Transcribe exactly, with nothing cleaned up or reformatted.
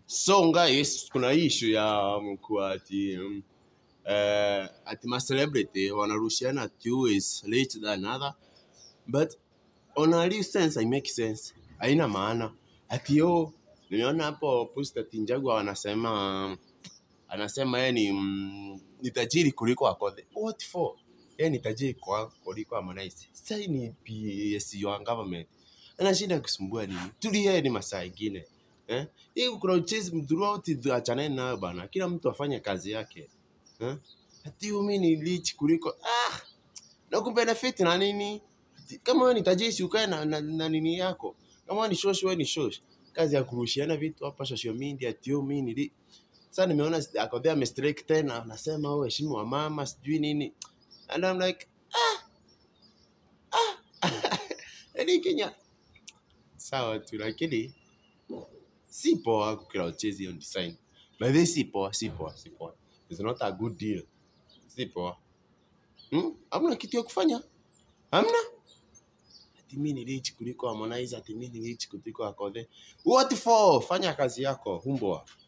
So guys, kuna issue ya mkuu ati um, uh, ati ma celebrity wanarushiana ati who is rich than another, but on a real sense I make sense. Haina maana ati yo nimeona hapo post ati Jaguar wanasema anasema yeye ni mm, ni tajiri kuliko Akothee. What for? Yeye ni tajiri kwa kuliko Harmonize. Sasa ni P S wa government. Anashinda kusumbua nini? Tulie ni masaa mengine. Eh? Hii kuna chase throughout achane nayo bana. Kila mtu afanye kazi yake. Eh? Ati mimi ni rich kuliko ah na kumbe benefit na nini? Kama wewe ni tajiri si ukae na, na, na nini yako. Kama wewe ni shosh wewe ni shosh. Kazi ya kurushiana vitu hapa social media ati mimi ni sasa nimeona Akothee amestrike tena anasema wewe heshimu wa mama sijui nini. And I'm like ah ah ni Kenya. Sawa tu lakini si poa kukira uchezi on design. But this si poa, si poa, si poa. It's not a good deal. Si poa. Hmm? Hamna kitu ya kufanya? Hamna? Ati mimi ni rich kuliko Harmonize, ati mimi ni rich kuliko Akothee. What for? Fanya kazi yako, humboa.